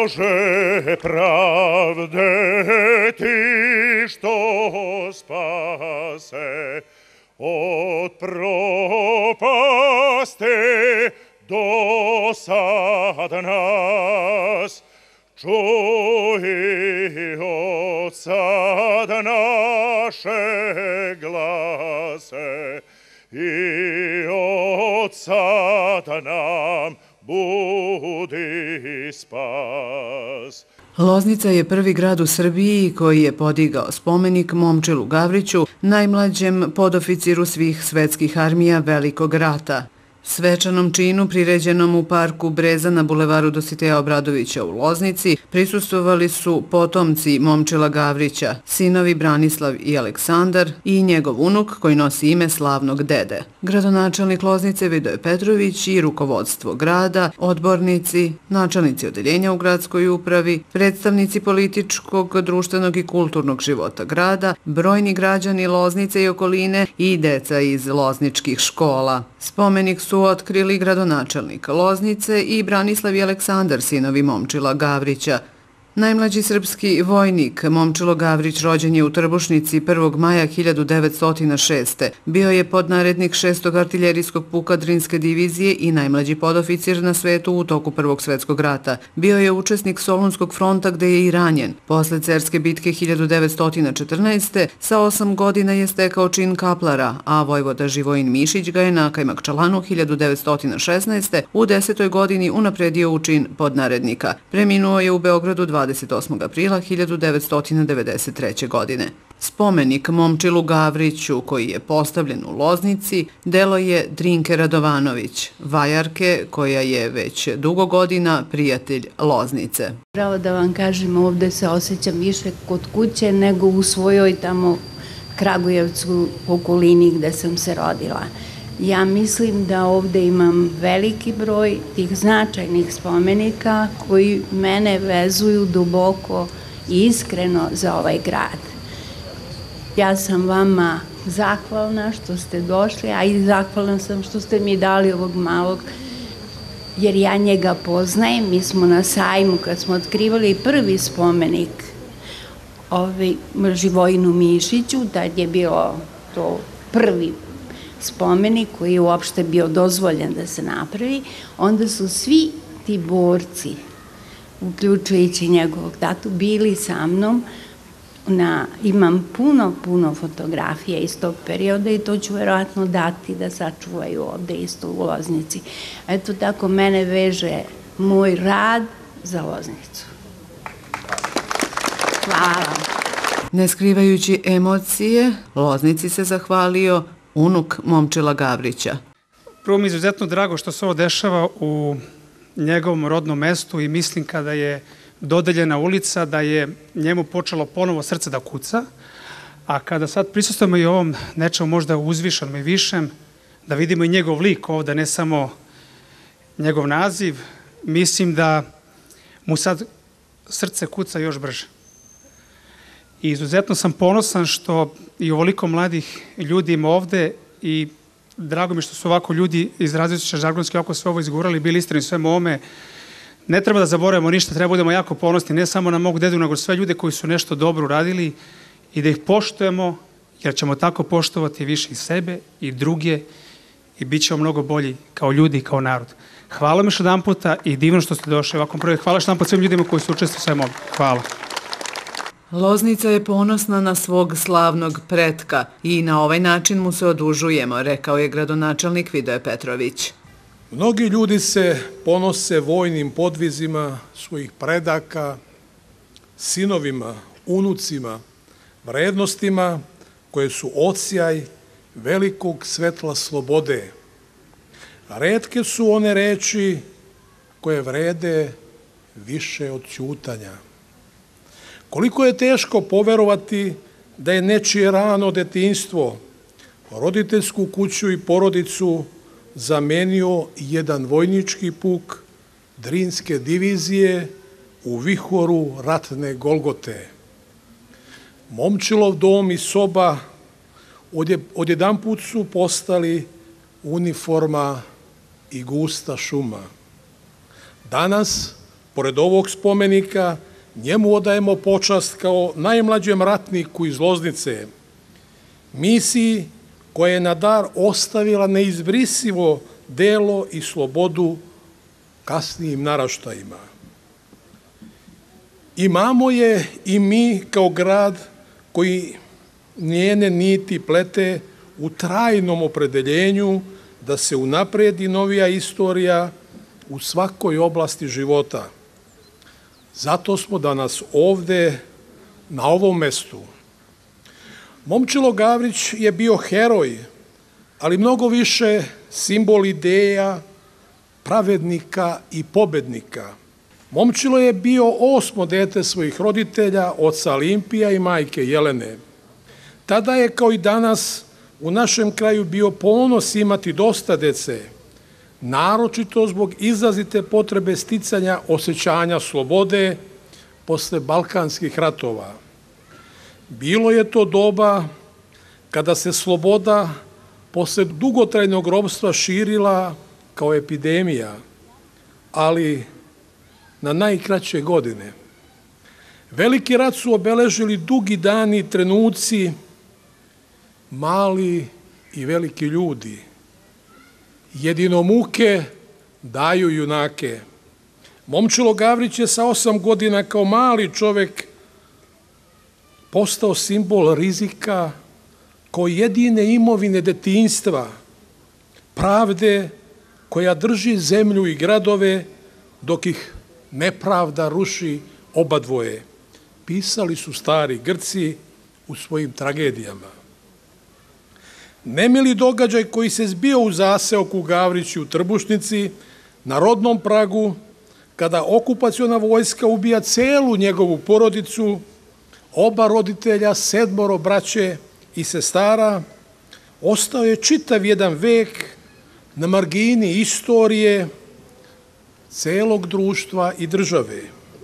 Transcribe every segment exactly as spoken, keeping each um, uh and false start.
Bože pravde, ti što spase od propaste do sad nas, čuj od sad naše glase i od sad nam budi spas. Loznica je prvi grad u Srbiji koji je podigao spomenik Momčilu Gavriću, najmlađem podoficiru svih svetskih armija Velikog rata. Svečanom činu priređenom u parku Breza na bulevaru Dositeja Obradovića u Loznici prisustvovali su potomci Momčila Gavrića, sinovi Branislav i Aleksandar i njegov unuk koji nosi ime slavnog dede. Gradonačelnik Loznice Vidoje Petrović i rukovodstvo grada, odbornici, načelnici odeljenja u gradskoj upravi, predstavnici političkog, društvenog i kulturnog života grada, brojni građani Loznice i okoline i deca iz lozničkih škola. Spomenik su otkrili gradonačelnik Loznice i Branislav i Aleksandar, sinovi Momčila Gavrića. Najmlađi srpski vojnik Momčilo Gavrić rođen je u Trbušnici prvog maja hiljadu devetsto šeste. Bio je podnarednik šestog artiljerijskog puka Drinske divizije i najmlađi podoficir na svetu u toku Prvog svetskog rata. Bio je učesnik Solunskog fronta gde je i ranjen. Posle Cerske bitke hiljadu devetsto četrnaeste. sa osam godina je stekao čin kaplara, a vojvoda Živojin Mišić ga je na Kajmakčalanu hiljadu devetsto šesnaeste. u desetoj godini unapredio u čin podnarednika. Preminuo je u Beogradu dvadeset osmog aprila hiljadu devetsto devedeset treće. godine. Spomenik Momčilu Gavriću, koji je postavljen u Loznici, delo je Drinke Radovanović, vajarke koja je već dugo godina prijatelj Loznice. Pravo da vam kažem, ovde se osjećam više kod kuće nego u svojoj tamo Kragujevcu, okolini gde sam se rodila. Ja mislim da ovde imam veliki broj tih značajnih spomenika koji mene vezuju duboko i iskreno za ovaj grad. Ja sam vama zahvalna što ste došli, a i zahvalna sam što ste mi dali ovog malog, jer ja njega poznajem. Mi smo na sajmu, kad smo otkrivali prvi spomenik Živojinu Mišiću, tad je bilo to prvi spomenik koji je uopšte bio dozvoljen da se napravi, onda su svi ti borci, uključujući njegovog tatu, bili sa mnom. Imam puno, puno fotografija iz tog perioda i to ću verovatno dati da sačuvaju ovde isto u Loznici. Eto tako mene veže moj rad za Loznicu. Hvala. Ne skrivajući emocije, Loznici se zahvalio unuk Momčila Gavrića. Prvo mi je izuzetno drago što se ovo dešava u njegovom rodnom mestu i mislim kada je dodeljena ulica da je njemu počelo ponovo srce da kuca, a kada sad prisustujemo i ovom nečemu možda uzvišenom i višem, da vidimo i njegov lik ovde, ne samo njegov naziv, mislim da mu sad srce kuca još brže. I izuzetno sam ponosan što i ovoliko mladih ljudi ima ovde i drago mi što su ovako ljudi iz različite žargonske oko sve ovo izgurali, bili iskreni svemu ovome. Ne treba da zaboravimo ništa, treba budemo jako ponosni, ne samo na mog dedu, nego sve ljude koji su nešto dobro uradili i da ih poštujemo, jer ćemo tako poštovati više i sebe i druge i bit ćemo mnogo bolji kao ljudi i kao narod. Hvala mi još jedan puta i divno što ste došli ovakvom projektu. Hvala što jedan put svim ljudima koji su učestvovali svemu ovome. Hvala. Loznica je ponosna na svog slavnog pretka i na ovaj način mu se odužujemo, rekao je gradonačelnik Vidoje Petrović. Mnogi ljudi se ponose vojnim podvizima svojih predaka, sinovima, unucima, vrednostima koje su odsjaj velikog svetla slobode. Retke su one reči koje vrede više od ćutanja. Koliko je teško poverovati da je nečije rano detinjstvo, roditeljsku kuću i porodicu zamenio jedan vojnički puk Drinske divizije u vihoru ratne Golgote. Momčilov dom i soba odjedanput su postali uniforma i gusta šuma. Danas Pored ovog spomenika, njemu odajemo počast kao najmlađem ratniku iz Loznice, misiji koja je na dar ostavila neizbrisivo delo i slobodu kasnijim naraštajima. Imamo je i mi kao grad koji njene niti plete u trajnom opredeljenju da se unapredi novija istorija u svakoj oblasti života. Zato smo danas ovde, na ovom mestu. Momčilo Gavrić je bio heroj, ali mnogo više simbol ideja, pravednika i pobednika. Momčilo je bio osmo dete svojih roditelja, oca Olimpija i majke Jelene. Tada je, kao i danas, u našem kraju bio ponos imati dosta dece, naročito zbog izrazite potrebe sticanja osjećanja slobode posle balkanskih ratova. Bilo je to doba kada se sloboda posle dugotrajnog ropstva širila kao epidemija, ali na najkraće godine. Veliki rat su obeležili dugi dani i trenuci, mali i veliki ljudi. Jedino muke daju junake. Momčilo Gavrić je sa osam godina kao mali čovek postao simbol rizika kao jedine imovine detinjstva, pravde koja drži zemlju i gradove dok ih nepravda ruši obadvoje. Pisali su stari Grci u svojim tragedijama. Nemili događaj koji se zbio u zaseoku Gavrići u Trbušnici, na rodnom pragu, kada okupaciona vojska ubija celu njegovu porodicu, oba roditelja, sedmoro braće i sestara, ostao je čitav jedan vek na margini istorije celog društva i države.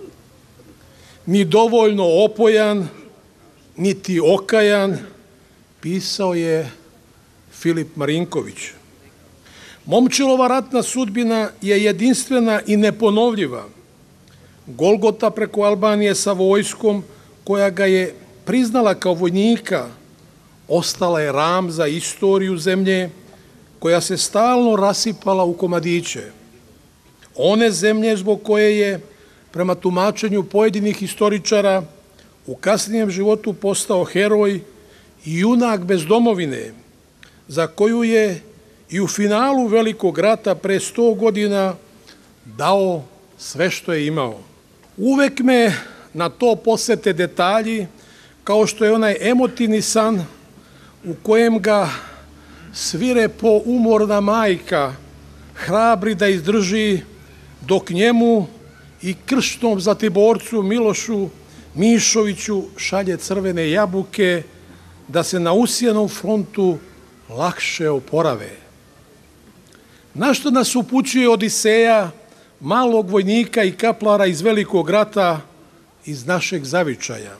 Ni dovoljno opojan, niti okajan, pisao je Filip Marinković. Momčilova ratna sudbina je jedinstvena i neponovljiva. Golgota preko Albanije sa vojskom koja ga je priznala kao vojnika, ostala je ram za istoriju zemlje koja se stalno rasipala u komadiće. One zemlje zbog koje je, prema tumačenju pojedinih historičara, u kasnijem životu postao heroj i junak bez domovine, za koju je i u finalu Velikog rata pre sto godina dao sve što je imao. Uvek me na to posete detalji, kao što je onaj emotivni san u kojem ga svirepo umorna majka hrabri da izdrži dok njemu i kršnom zatiborcu Milošu Mišoviću šalje crvene jabuke da se na usijanom frontu lakše oporave. Na što nas upućuje Odiseja, malog vojnika i kaplara iz Velikog rata, iz našeg zavičaja.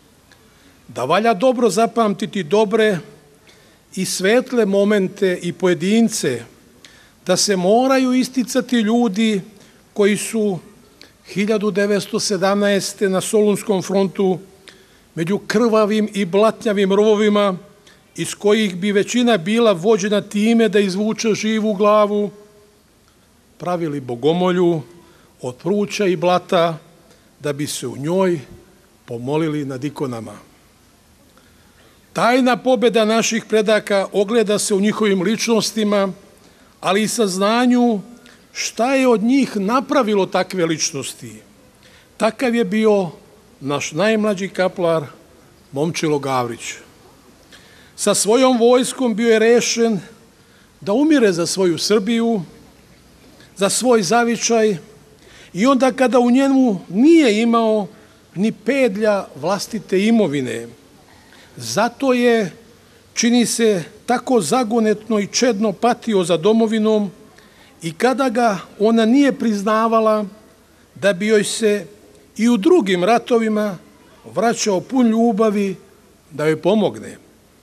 Da valja dobro zapamtiti dobre i svetle momente i pojedince, da se moraju isticati ljudi koji su hiljadu devetsto sedamnaeste. na Solunskom frontu među krvavim i blatnjavim rovovima, iz kojih bi većina bila vođena time da izvuče živu glavu, pravili bogomolju od pruća i blata da bi se u njoj pomolili nad ikonama. Tajna pobeda naših predaka ogleda se u njihovim ličnostima, ali i saznanju šta je od njih napravilo takve ličnosti. Takav je bio naš najmlađi kaplar Momčilo Gavrić. Sa svojom vojskom bio je rešen da umire za svoju Srbiju, za svoj zavičaj i onda kada u njemu nije imao ni pedlja vlastite imovine. Zato je, čini se, tako zagonetno i čedno patio za domovinom i kada ga ona nije priznavala, da bi joj se i u drugim ratovima vraćao pun ljubavi da joj pomogne.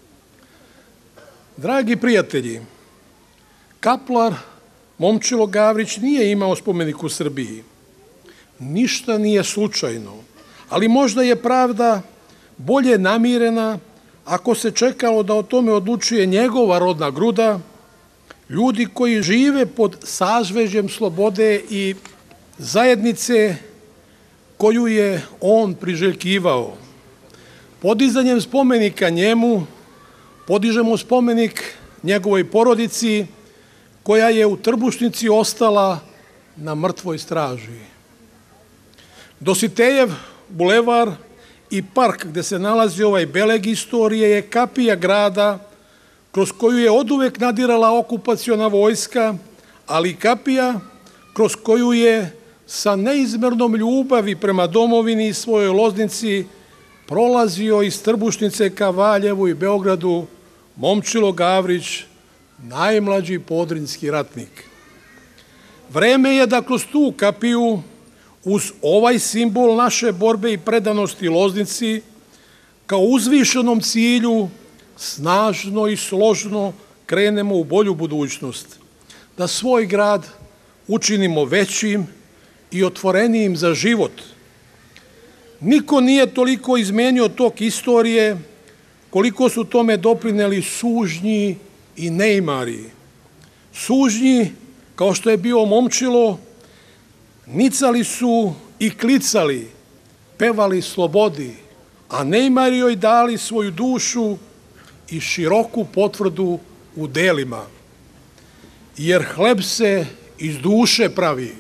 Dragi prijatelji, kaplar Momčilo Gavrić nije imao spomenik u Srbiji. ništa nije slučajno, ali možda je pravda bolje namirena ako se čekalo da o tome odlučuje njegova rodna gruda, ljudi koji žive pod sazvežjem slobode i zajednice koju je on priželjkivao. Podizanjem spomenika njemu, podižemo spomenik njegovoj porodici koja je u Trbušnici ostala na mrtvoj straži. Dositejev bulevar i park gde se nalazi ovaj beleg istorije je kapija grada kroz koju je oduvek nadirala okupaciona vojska, ali i kapija kroz koju je sa neizmernom ljubavi prema domovini i svojoj Loznici prolazio iz Trbušnice ka Valjevu i Beogradu Momčilo Gavrić, najmlađi podrinjski ratnik. Vreme je da kroz tu kapiju, uz ovaj simbol naše borbe i predanosti Loznici, kao uzvišenom cilju, snažno i složno krenemo u bolju budućnost, da svoj grad učinimo većim i otvorenijim za život. Niko nije toliko izmenio tok istorije koliko su tome doprineli sužnji i neimari. Sužnji, kao što je bio Momčilo, nicali su i klicali, pevali slobodi, a neimari joj dali svoju dušu i široku potvrdu u delima. Jer hleb se iz duše pravi.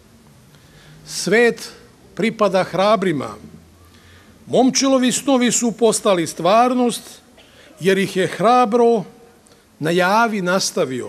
Svet pripada hrabrima. Momčilovi snovi su postali stvarnost, jer ih je hrabro na javi nastavio.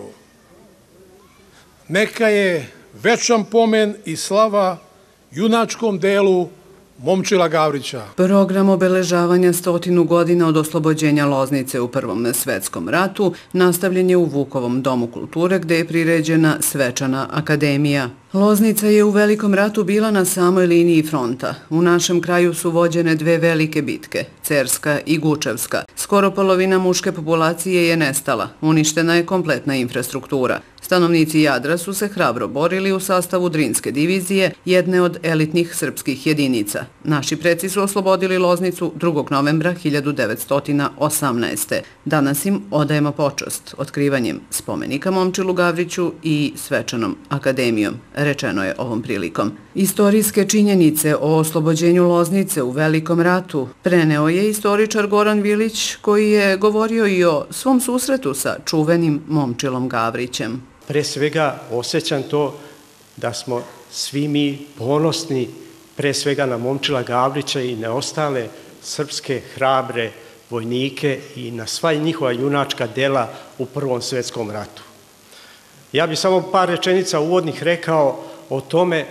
Neka je večan pomen i slava junačkom delu Momčila Gavrića. Program obeležavanja stotinu godina od oslobođenja Loznice u Prvom svetskom ratu nastavljen je u Vukovom domu kulture gde je priređena svečana akademija. Loznica je u Velikom ratu bila na samoj liniji fronta. U našem kraju su vođene dve velike bitke, Cerska i Gučevska. Skoro polovina muške populacije je nestala, uništena je kompletna infrastruktura. Stanovnici Jadra su se hrabro borili u sastavu Drinske divizije, jedne od elitnih srpskih jedinica. Naši preci su oslobodili Loznicu drugog novembra hiljadu devetsto osamnaeste. Danas im odajemo počast otkrivanjem spomenika Momčilu Gavriću i svečanom akademijom, rečeno je ovom prilikom. Istorijske činjenice o oslobođenju Loznice u Velikom ratu preneo je istoričar Goran Vilić, koji je govorio i o svom susretu sa čuvenim Momčilom Gavrićem. Pre svega osjećam to da smo svi mi ponosni pre svega na Momčila Gavrića i na ostale srpske hrabre vojnike i na sva njihova junačka dela u Prvom svetskom ratu. Ja bih samo par rečenica uvodnih rekao o tome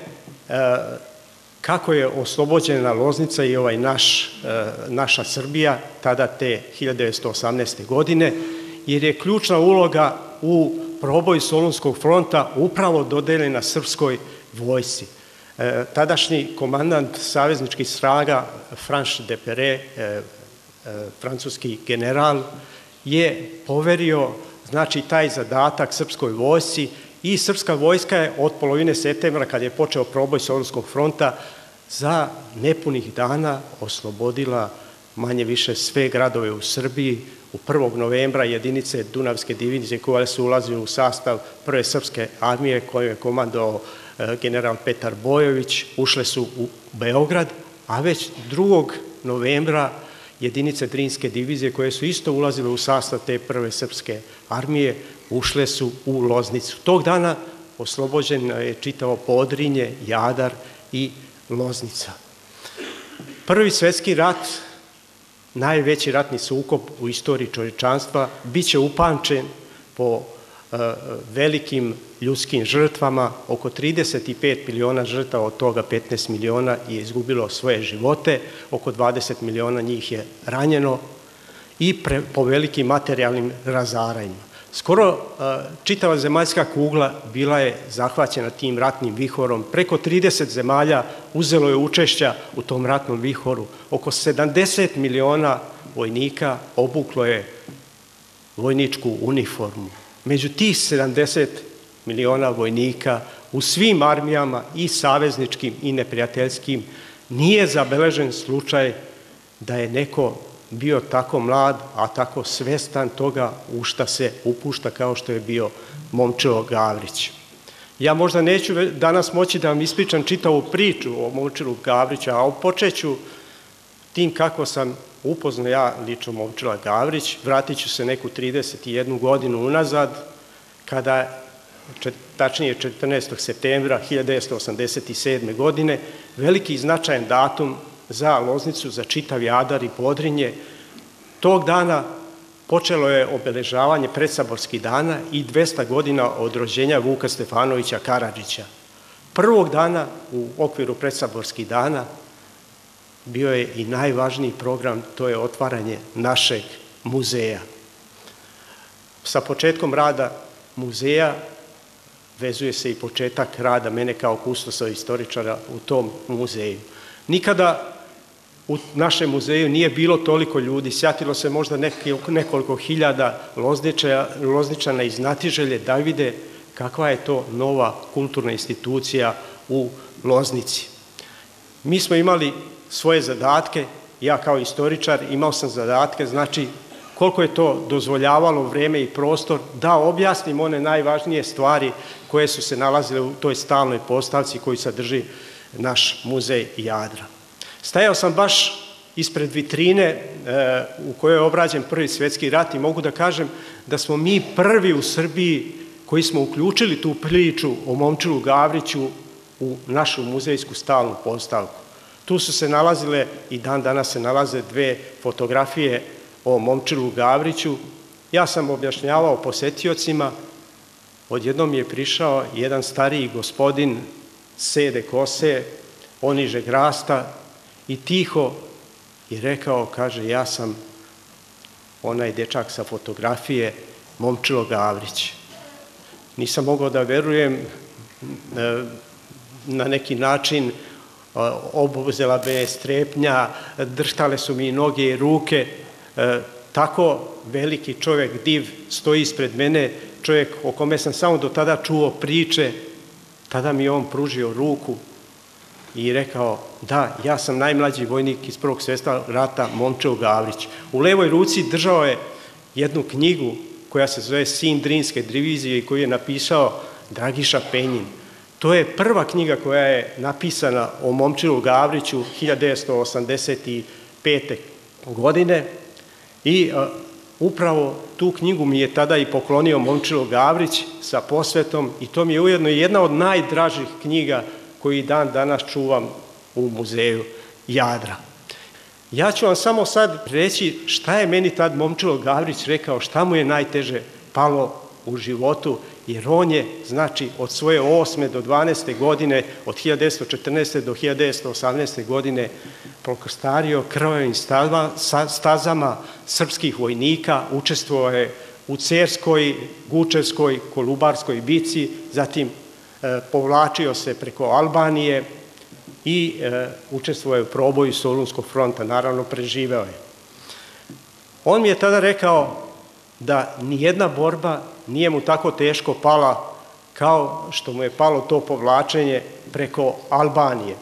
kako je oslobođena Loznica i ovaj naš, naša Srbija, tada te hiljadu devetsto osamnaeste. godine, jer je ključna uloga u proboju Solunskog fronta upravo dodeljena srpskoj vojsci. Tadašnji komandant savezničkih snaga Franš de Pere, francuski general, je poverio znači taj zadatak srpskoj vojsci i srpska vojska je od polovine septembra, kad je počeo proboj Solunskog fronta, za nepunih dana oslobodila manje više sve gradove u Srbiji. U prvog novembra jedinice Dunavske divizije koje su ulazile u sastav Prve srpske armije koju je komandovao general Petar Bojović, ušle su u Beograd, a već drugog novembra jedinice Drinske divizije koje su isto ulazile u sastav te Prve srpske armije ušle su u Loznicu. Tog dana oslobođeno je čitavo Podrinje, Jadar i Loznica. Prvi svetski rat, najveći ratni sukob u istoriji čovječanstva, bit će upamćen po velikim ljudskim žrtvama. Oko trideset pet miliona žrtava, od toga petnaest miliona je izgubilo svoje živote, oko dvadeset miliona njih je ranjeno i po velikim materijalnim razaranjima. Skoro čitava zemaljska kugla bila je zahvaćena tim ratnim vihorom. Preko trideset zemalja uzelo je učešća u tom ratnom vihoru. Oko sedamdeset miliona vojnika obuklo je vojničku uniformu. Među tih sedamdeset miliona vojnika u svim armijama i savezničkim i neprijateljskim nije zabeležen slučaj da je neko bio tako mlad, a tako svestan toga u šta se upušta kao što je bio Momčilo Gavrić. Ja možda neću danas moći da vam ispričam čitavu priču o Momčilu Gavriću, a počet ću tim kako sam upoznao ja lično Momčila Gavrić. Vratit ću se neku trideset jednu godinu unazad, kada, tačnije četrnaestog septembra hiljadu devetsto osamdeset sedme. godine, veliki i značajan datum za Loznicu, za čitav Jadar i Podrinje. Tog dana počelo je obeležavanje predsaborskih dana i dvesta godina od rođenja Vuka Stefanovića Karadžića. Prvog dana u okviru predsaborskih dana bio je i najvažniji program, to je otvaranje našeg muzeja. Sa početkom rada muzeja vezuje se i početak rada mene kao kustosa istoričara u tom muzeju. Nikada u našem muzeju nije bilo toliko ljudi, sjatilo se možda nekoliko hiljada Lozničana iz Znatiželje da vide kakva je to nova kulturna institucija u Loznici. Mi smo imali svoje zadatke, ja kao istoričar imao sam zadatke, znači koliko je to dozvoljavalo vreme i prostor da objasnim one najvažnije stvari koje su se nalazile u toj stalnoj postavci koju sadrži naš muzej Jadra. Stajao sam baš ispred vitrine u kojoj je obrađen Prvi svjetski rat i mogu da kažem da smo mi prvi u Srbiji koji smo uključili tu priču o Momčilu Gavriću u našu muzejsku stalnu postavku. Tu su se nalazile i dan danas se nalaze dve fotografije o Momčilu Gavriću. Ja sam objašnjavao posetiocima, odjednom je prišao jedan stariji gospodin sede kose, ponižeg rasta i tiho je rekao, kaže, ja sam onaj dečak sa fotografije Momčilo Gavrić. Nisam mogao da verujem, na neki način obuzela me strepnja, drštale su mi noge i ruke, tako veliki čovjek, div, stoji ispred mene, čovjek o kome sam samo do tada čuo priče, tada mi je on pružio ruku i rekao, da, ja sam najmlađi vojnik iz Prvog svjetskog rata, Momčilo Gavrić. U levoj ruci držao je jednu knjigu koja se zove Sin Drinske divizije i koju je napisao Dragiša Penjin. To je prva knjiga koja je napisana o Momčilu Gavriću hiljadu devetsto osamdeset pete. godine i upravo tu knjigu mi je tada i poklonio Momčilo Gavrić sa posvetom i to mi je ujedno jedna od najdražih knjiga koji dan danas čuvam u muzeju Jadra. Ja ću vam samo sad reći šta je meni tad Momčilo Gavrić rekao, šta mu je najteže palo u životu, jer on je, znači, od svoje osme do dvanaeste godine, od hiljadu devetsto četrnaeste. do hiljadu devetsto osamnaeste. godine prokrstario krvavim stazama srpskih vojnika, učestvovao je u Cerskoj, Gučevskoj, Kolubarskoj bici, zatim povlačio se preko Albanije i učestvovao je u proboju Solunskog fronta, naravno preživeo je. On mi je tada rekao da nijedna borba nije mu tako teško pala kao što mu je palo to povlačenje preko Albanije.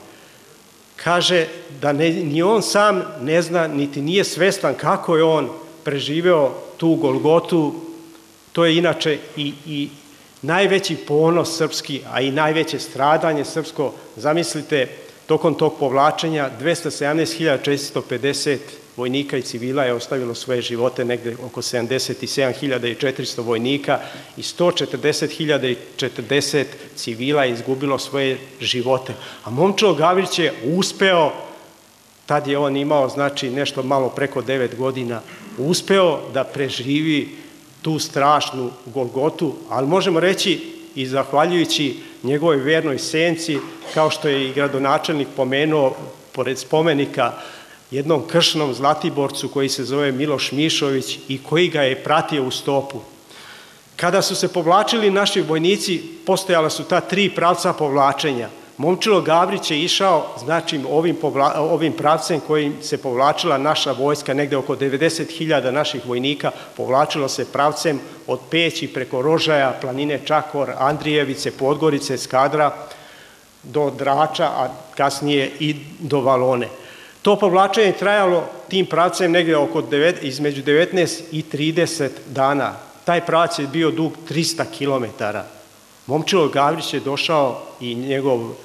Kaže da ni on sam ne zna, niti nije svestan kako je on preživeo tu Golgotu. To je inače i, i najveći ponos srpski, a i najveće stradanje srpsko. Zamislite, tokom tog povlačenja dvesta sedamnaest hiljada četiristo pedeset vojnika i civila je ostavilo svoje živote, negde oko sedamdeset sedam hiljada četiristo vojnika i sto četrdeset hiljada četrdeset civila je izgubilo svoje živote. A Momčilo Gavrić je uspeo, tad je on imao, znači, nešto malo preko devet godina, uspeo da preživi tu strašnu Golgotu, ali možemo reći i zahvaljujući njegovoj vernoj senci, kao što je i gradonačelnik pomenuo, pored spomenika, jednom kršnom Zlatiborcu koji se zove Miloš Mišović i koji ga je pratio u stopu. Kada su se povlačili naši vojnici, postojala su ta tri pravca povlačenja. Momčilo Gavrić je išao, znači, ovim, povla, ovim pravcem kojim se povlačila naša vojska, negde oko devedeset hiljada naših vojnika, povlačilo se pravcem od Peći preko Rožaja, planine Čakor, Andrijevice, Podgorice, Skadra, do Drača, a kasnije i do Valone. To povlačenje je trajalo tim pravcem negde oko devet, između devetnaest i trideset dana. Taj pravac je bio dug trista kilometara. Momčilo Gavrić je došao i njegov e,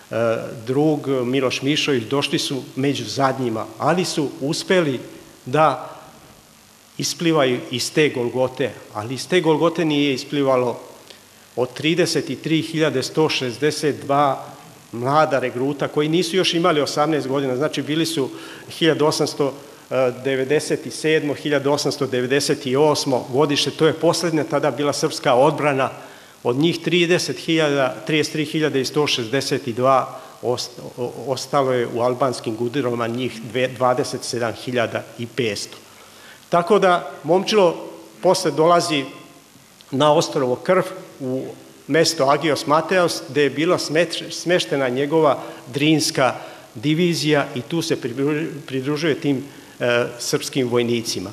drug Miloš Mišović došli su među zadnjima, ali su uspeli da isplivaju iz te Golgote, ali iz te Golgote nije isplivalo od trideset tri hiljade sto šezdeset dva mlada regruta koji nisu još imali osamnaest godina, znači bili su hiljadu osamsto devedeset sedmo. hiljadu osamsto devedeset osmo. godište, to je poslednja tada bila srpska odbrana, od njih trideset tri hiljade sto šezdeset dva ostalo je u albanskim gudirama, njih dvadeset sedam hiljada petsto. Tako da Momčilo posle dolazi na ostrvo Krf u mesto Agios Mateos, gde je bila smeštena njegova Drinska divizija i tu se pridružuje tim e, srpskim vojnicima.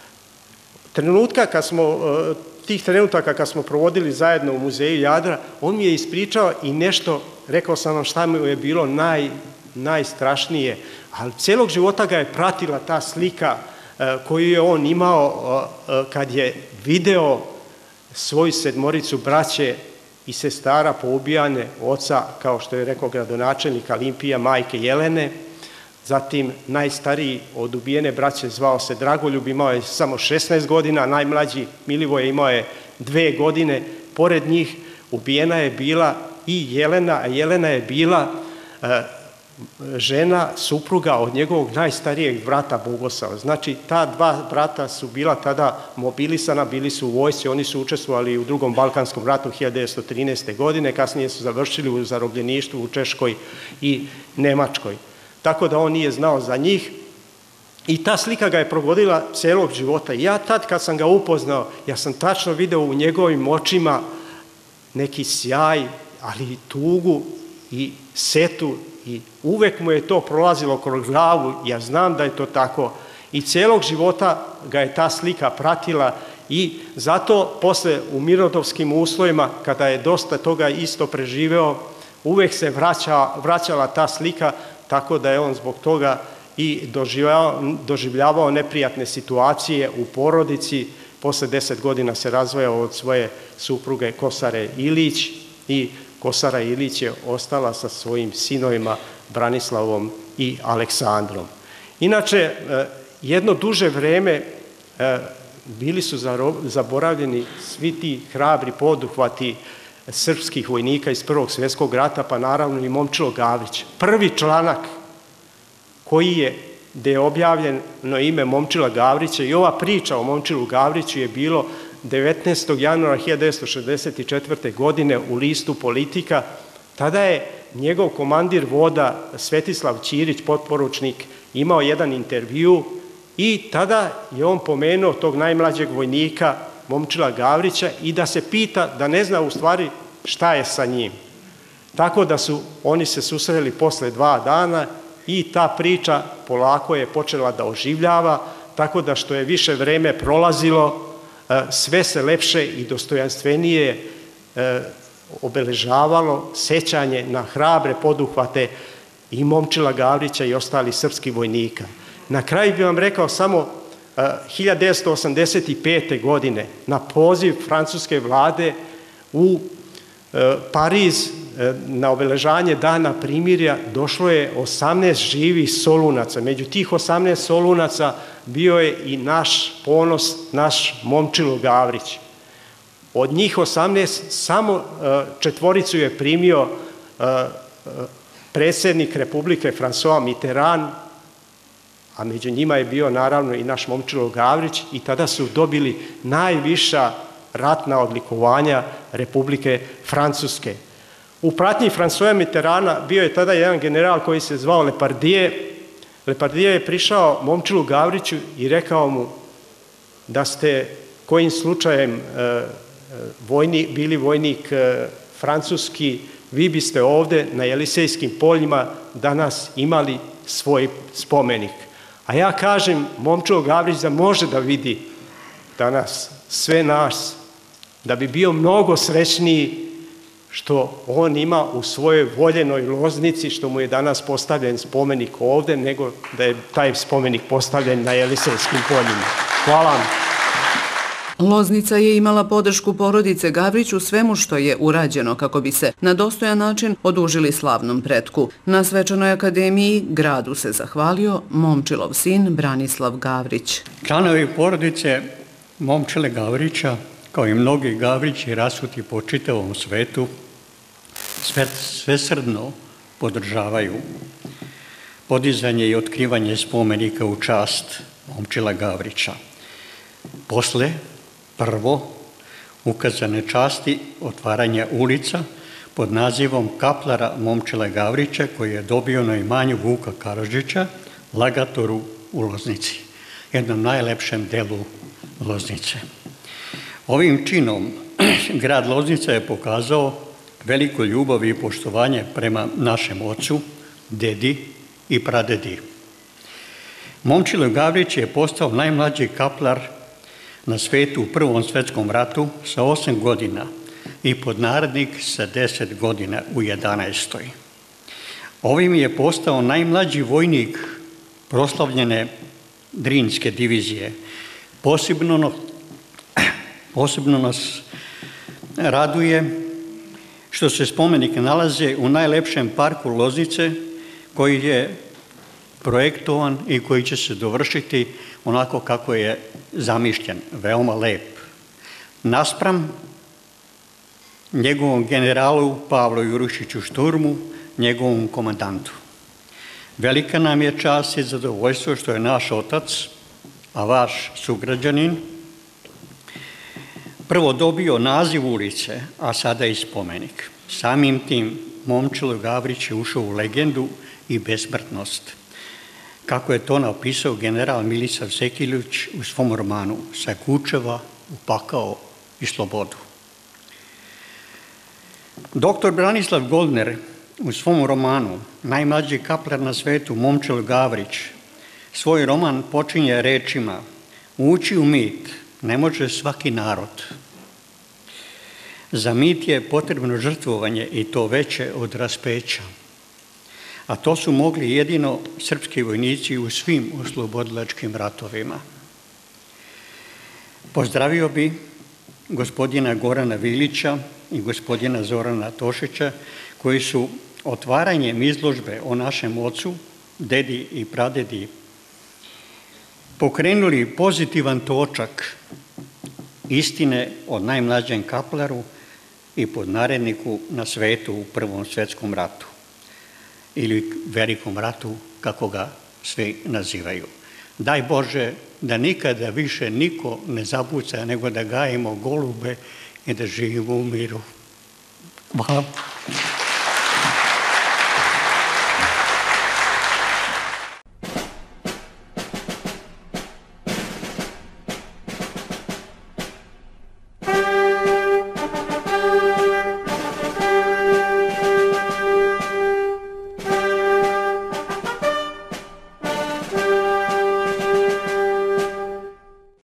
Trenutka kad smo, e, tih trenutaka kad smo provodili zajedno u muzeju Jadra, on mi je ispričao i nešto, rekao sam vam šta mu je bilo naj, najstrašnije, ali celog života ga je pratila ta slika e, koju je on imao e, kad je video svoju sedmoricu braće i sestara poubijane, oca, kao što je rekao gradonačelnik Olimpija, majke Jelene, zatim najstariji od ubijene braće zvao se Dragoljub, imao je samo šesnaest godina, najmlađi Milivoje imao je dve godine, pored njih ubijena je bila i Jelena, a Jelena je bila e, žena, supruga od njegovog najstarijeg brata Bogosava. Znači, ta dva brata su bila tada mobilisana, bili su u vojsci, oni su učestvovali u drugom Balkanskom ratu hiljadu devetsto trinaeste. godine, kasnije su završili u zarobljeništvu u Češkoj i Nemačkoj. Tako da on nije znao za njih i ta slika ga je provodila celog života. I ja tad kad sam ga upoznao, ja sam tačno video u njegovim očima neki sjaj, ali i tugu i setu, i uvek mu je to prolazilo kroz glavu, ja znam da je to tako i celog života ga je ta slika pratila i zato posle u mirnodopskim uslovima, kada je dosta toga isto preživeo, uvek se vraća, vraćala ta slika, tako da je on zbog toga i doživljavao, doživljavao neprijatne situacije u porodici. Posle deset godina se razvojao od svoje supruge Kosare Ilić i Kosara Ilić je ostala sa svojim sinovima Branislavom i Aleksandrom. Inače, jedno duže vreme bili su zaboravljeni svi ti hrabri poduhvati srpskih vojnika iz Prvog svjetskog rata, pa naravno i Momčilo Gavrić. Prvi članak koji je, gde je objavljeno ime Momčila Gavrića i ova priča o Momčilu Gavriću je bilo devetnaestog januara hiljadu devetsto šezdeset četvrte. godine u listu Politika. Tada je njegov komandir voda Svetislav Ćirić, potporučnik, imao jedan intervju i tada je on pomenuo tog najmlađeg vojnika Momčila Gavrića i da se pita, da ne zna u stvari šta je sa njim. Tako da su oni se susreli posle dva dana i ta priča polako je počela da oživljava, tako da što je više vreme prolazilo, sve se lepše i dostojanstvenije obeležavalo sećanje na hrabre poduhvate i Momčila Gavrića i ostalih srpskih vojnika. Na kraju bih vam rekao samo hiljadu devetsto osamdeset pete. godine na poziv francuske vlade u Pariz na obeležanje dana primirja došlo je osamnaest živih solunaca. Među tih osamnaest solunaca bio je i naš ponos, naš Momčilo Gavrić. Od njih osamnaest samo četvoricu je primio predsjednik Republike François Mitterrand, a među njima je bio naravno i naš Momčilo Gavrić i tada su dobili najviša ratna odlikovanja Republike Francuske. U pratnji Françoisa Mitterranda bio je tada jedan general koji se zvao Lepardije. Lepardije je prišao Momčilu Gavriću i rekao mu da ste kojim slučajem vojni, bili vojnik francuski vi biste ovde na Jelisejskim poljima danas imali svoj spomenik. A ja kažem, Momčilo Gavrić da može da vidi danas sve nas, da bi bio mnogo srećniji što on ima u svojoj voljenoj Loznici, što mu je danas postavljen spomenik ovde, nego da je taj spomenik postavljen na Jelisejskim poljima. Hvala vam. Loznica je imala podršku porodice Gavrić u svemu što je urađeno kako bi se na dostojan način odužili slavnom pretku. Na Svečanoj akademiji gradu se zahvalio Momčilov sin Branislav Gavrić. Članovi porodice Momčile Gavrića, kao i mnogi Gavrići rasuti po čitavom svetu, sve, svesrdno podržavaju podizanje i otkrivanje spomenika u čast Momčila Gavrića. Posle, prvo, ukazane časti otvaranja ulica pod nazivom Kaplara Momčila Gavrića, koji je dobio na imanju Vuka Karadžića, Lagatoru u Loznici, jednom najlepšem delu Loznice. Ovim činom grad Loznica je pokazao veliku ljubav i poštovanje prema našem ocu, dedi i pradedi. Momčilo Gavrić je postao najmlađi kaplar na svetu u Prvom svetskom ratu sa osam godina i podnarednik sa deset godina u jedanaestoj. Ovim je postao najmlađi vojnik proslavljene Drinske divizije. Posebno, posebno nas raduje što se spomenik nalaze u najlepšem parku Loznice, koji je projektovan i koji će se dovršiti onako kako je zamišljen, veoma lep. Naspram njegovom generalu Pavlu Jurušiću Šturmu, njegovom komandantu. Velika nam je čast i zadovoljstvo što je naš otac, a vaš sugrađanin, prvo dobio naziv ulice, a sada i spomenik. Samim tim Momčilo Gavrić je ušao u legendu i besmrtnost, kako je to napisao general Milisav Sekilić u svom romanu Sa Kučeva u pakao i slobodu. Doktor Branislav Goldner u svom romanu Najmlađi kaplar na svetu Momčilo Gavrić svoj roman počinje rečima: ući u mit ne može svaki narod. Za mit je potrebno žrtvovanje i to veće od raspeća. A to su mogli jedino srpski vojnici u svim oslobodilačkim ratovima. Pozdravio bi gospodina Gorana Vilića i gospodina Zorana Tošića, koji su otvaranjem izložbe o našem ocu, dedi i pradedi pokrenuli pozitivan točak istine o najmlađem kaplaru i podnaredniku na svetu u Prvom svetskom ratu ili Velikom ratu, kako ga svi nazivaju. Daj Bože da nikada više niko ne zapuca, nego da gajimo golube i da živimo u miru. Hvala.